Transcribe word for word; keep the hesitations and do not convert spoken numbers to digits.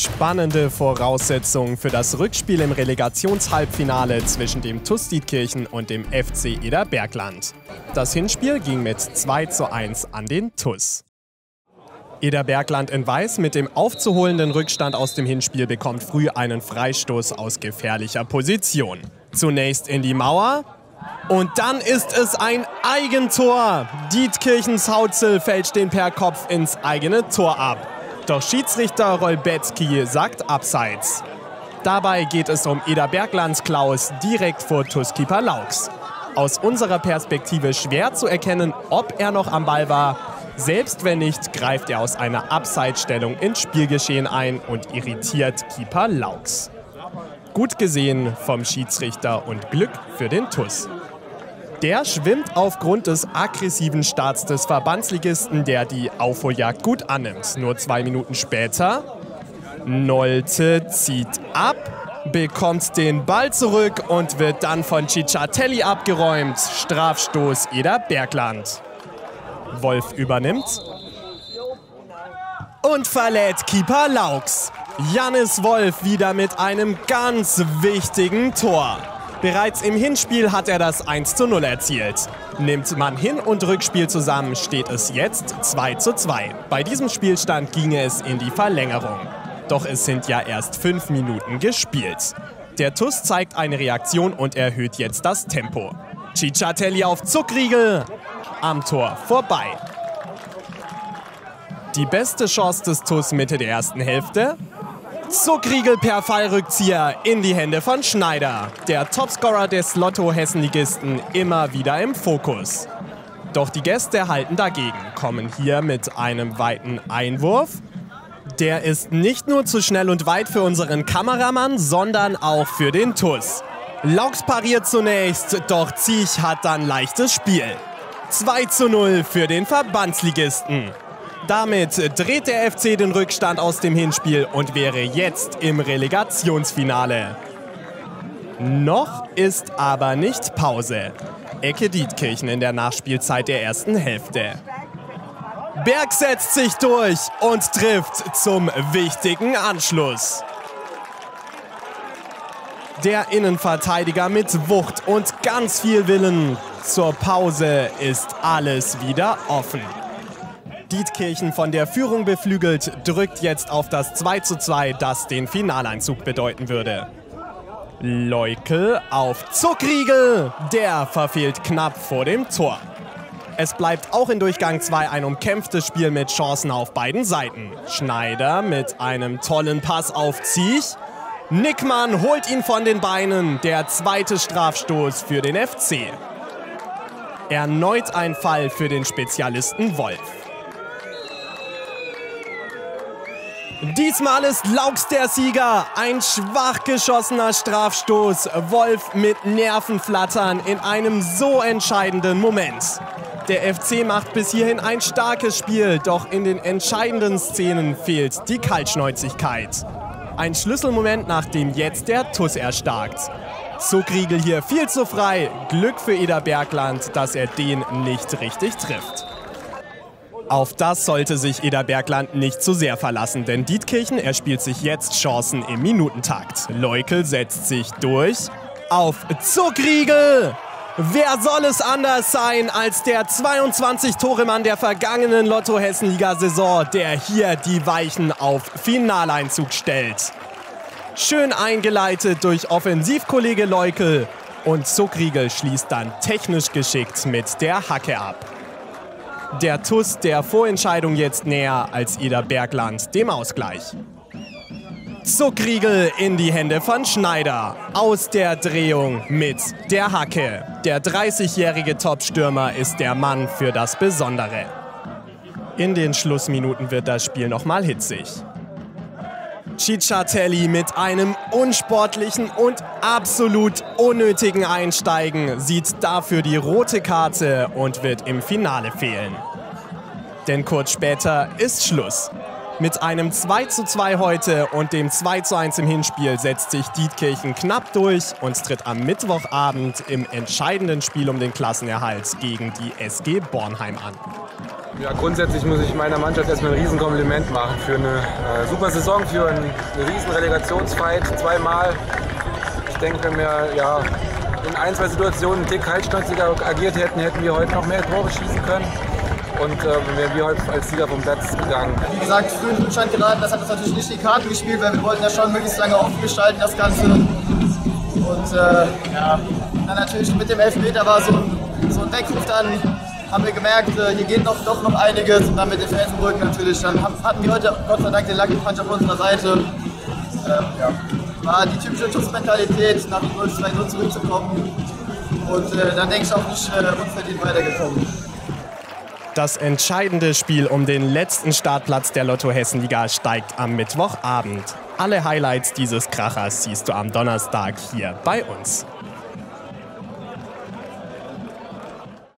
Spannende Voraussetzungen für das Rückspiel im Relegationshalbfinale zwischen dem T U S Dietkirchen und dem F C Eder Bergland. Das Hinspiel ging mit zwei zu eins an den T U S. Eder Bergland in Weiß mit dem aufzuholenden Rückstand aus dem Hinspiel bekommt früh einen Freistoß aus gefährlicher Position. Zunächst in die Mauer und dann ist es ein Eigentor. Dietkirchens Hautzel fälscht den per Kopf ins eigene Tor ab. Doch Schiedsrichter Rolbetski sagt Abseits. Dabei geht es um Eder Berglands Klaus direkt vor T U S-Keeper Laux. Aus unserer Perspektive schwer zu erkennen, ob er noch am Ball war. Selbst wenn nicht, greift er aus einer Abseitsstellung ins Spielgeschehen ein und irritiert Keeper Laux. Gut gesehen vom Schiedsrichter und Glück für den T U S. Der schwimmt aufgrund des aggressiven Starts des Verbandsligisten, der die Aufholjagd gut annimmt. Nur zwei Minuten später, Nolte zieht ab, bekommt den Ball zurück und wird dann von Cicciatelli abgeräumt. Strafstoß Eder Bergland. Wolf übernimmt und verlädt Keeper Laux. Jannis Wolf wieder mit einem ganz wichtigen Tor. Bereits im Hinspiel hat er das eins zu null erzielt. Nimmt man Hin- und Rückspiel zusammen, steht es jetzt zwei zu zwei. Bei diesem Spielstand ginge es in die Verlängerung. Doch es sind ja erst fünf Minuten gespielt. Der T U S zeigt eine Reaktion und erhöht jetzt das Tempo. Cicciatelli auf Zuckriegel, am Tor vorbei. Die beste Chance des T U S Mitte der ersten Hälfte. Zuckriegel per Fallrückzieher in die Hände von Schneider. Der Topscorer des Lotto-Hessenligisten immer wieder im Fokus. Doch die Gäste halten dagegen, kommen hier mit einem weiten Einwurf. Der ist nicht nur zu schnell und weit für unseren Kameramann, sondern auch für den T U S. Laux pariert zunächst, doch Ziech hat dann leichtes Spiel. zwei zu null für den Verbandsligisten. Damit dreht der F C den Rückstand aus dem Hinspiel und wäre jetzt im Relegationsfinale. Noch ist aber nicht Pause. Ecke Dietkirchen in der Nachspielzeit der ersten Hälfte. Berg setzt sich durch und trifft zum wichtigen Anschluss. Der Innenverteidiger mit Wucht und ganz viel Willen. Zur Pause ist alles wieder offen. Dietkirchen von der Führung beflügelt, drückt jetzt auf das zwei zu zwei, das den Finaleinzug bedeuten würde. Leukel auf Zuckriegel, der verfehlt knapp vor dem Tor. Es bleibt auch in Durchgang zwei ein umkämpftes Spiel mit Chancen auf beiden Seiten. Schneider mit einem tollen Pass auf Ziech. Nickmann holt ihn von den Beinen, der zweite Strafstoß für den F C. Erneut ein Fall für den Spezialisten Wolf. Diesmal ist Laux der Sieger. Ein schwach geschossener Strafstoß. Wolf mit Nervenflattern in einem so entscheidenden Moment. Der F C macht bis hierhin ein starkes Spiel, doch in den entscheidenden Szenen fehlt die Kaltschnäuzigkeit. Ein Schlüsselmoment, nachdem jetzt der T U S erstarkt. Zuckriegel hier viel zu frei. Glück für Eder Bergland, dass er den nicht richtig trifft. Auf das sollte sich Eder Bergland nicht zu sehr verlassen, denn Dietkirchen erspielt sich jetzt Chancen im Minutentakt. Leukel setzt sich durch auf Zuckriegel. Wer soll es anders sein als der zweiundzwanzig-Tore-Mann der vergangenen Lotto-Hessenliga-Saison, der hier die Weichen auf Finaleinzug stellt. Schön eingeleitet durch Offensivkollege Leukel und Zuckriegel schließt dann technisch geschickt mit der Hacke ab. Der T U S der Vorentscheidung jetzt näher als Eder Bergland dem Ausgleich. Zuckriegel in die Hände von Schneider. Aus der Drehung mit der Hacke. Der dreißigjährige Topstürmer ist der Mann für das Besondere. In den Schlussminuten wird das Spiel nochmal hitzig. Cicciatelli mit einem unsportlichen und absolut unnötigen Einsteigen sieht dafür die rote Karte und wird im Finale fehlen. Denn kurz später ist Schluss. Mit einem zwei zu zwei heute und dem zwei zu eins im Hinspiel setzt sich Dietkirchen knapp durch und tritt am Mittwochabend im entscheidenden Spiel um den Klassenerhalt gegen die S G Bornheim an. Ja, grundsätzlich muss ich meiner Mannschaft erstmal ein Riesenkompliment machen für eine äh, super Saison, für einen, eine riesen Relegationsfight, zweimal. Ich denke, wenn wir ja, in ein, zwei Situationen einen Tick kaltschnäuziger agiert hätten, hätten wir heute noch mehr Tore schießen können. Und äh, wären wir heute als Sieger vom Platz gegangen. Wie gesagt, früh in den Rückstand geraten, das hat uns natürlich nicht die Karten gespielt, weil wir wollten ja schon möglichst lange offen gestalten, das Ganze. Und äh, ja, dann natürlich mit dem Elfmeter war so, so ein Weckruf, dann haben wir gemerkt, äh, hier geht doch, doch noch einiges. Und dann mit den Felsenbrücken natürlich, dann hatten wir heute Gott sei Dank den Lucky Punch auf unserer Seite. Äh, ja. War die typische Schussmentalität, nach dem null zwei null zurückzukommen. Und äh, dann denke ich auch nicht äh, unverdient weitergekommen. Das entscheidende Spiel um den letzten Startplatz der Lotto-Hessen-Liga steigt am Mittwochabend. Alle Highlights dieses Krachers siehst du am Donnerstag hier bei uns.